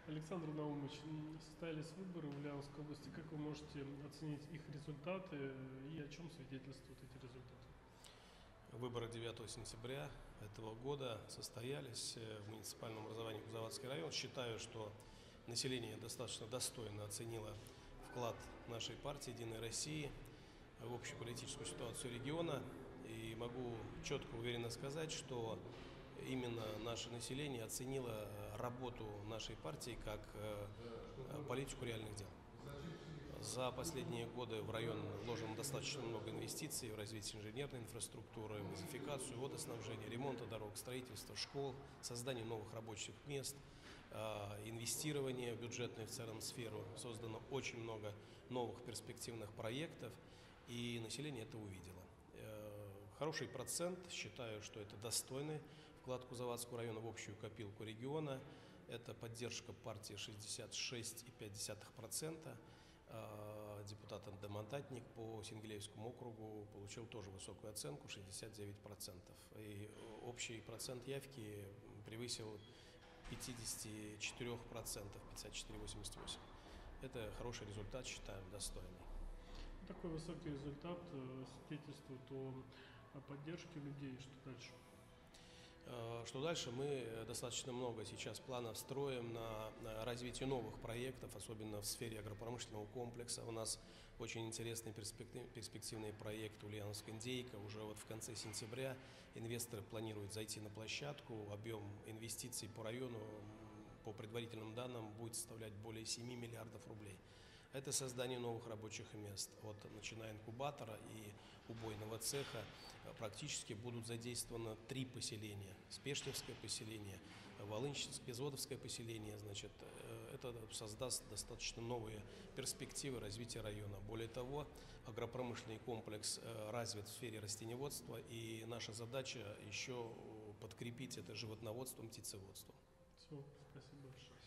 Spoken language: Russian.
Александр Наумович, состоялись выборы в Ульяновской области. Как вы можете оценить их результаты и о чем свидетельствуют эти результаты? Выборы 9 сентября этого года состоялись в муниципальном образовании Кузоватский район. Считаю, что население достаточно достойно оценило вклад нашей партии «Единой России» в общую политическую ситуацию региона. И могу четко, уверенно сказать, что именно наше население оценило работу нашей партии как политику реальных дел. За последние годы в район вложено достаточно много инвестиций в развитие инженерной инфраструктуры, в газификацию, водоснабжение, ремонта дорог, строительство школ, создание новых рабочих мест, инвестирование в бюджетную в целом сферу. Создано очень много новых перспективных проектов, и население это увидело. Хороший процент, считаю, что это достойный вклад Кузоватского района в общую копилку региона. Это поддержка партии 66,5%. Депутат Андемандатник по Сенгелеевскому округу получил тоже высокую оценку 69%. И общий процент явки превысил 54%, 54,88%. Это хороший результат, считаем, достойный. Такой высокий результат свидетельствует о поддержке людей. Что дальше? Что дальше? Мы достаточно много сейчас планов строим на развитие новых проектов, особенно в сфере агропромышленного комплекса. У нас очень интересный перспективный проект «Ульяновская индейка». Уже вот в конце сентября инвесторы планируют зайти на площадку. Объем инвестиций по району, по предварительным данным, будет составлять более 7 миллиардов рублей. Это создание новых рабочих мест. Начиная инкубатора и убойного цеха практически будут задействованы 3 поселения. Спешневское поселение, Волынчинско-Безводовское поселение. Это создаст достаточно новые перспективы развития района. Более того, агропромышленный комплекс развит в сфере растениеводства, и наша задача еще подкрепить это животноводством, птицеводством. Все, спасибо большое.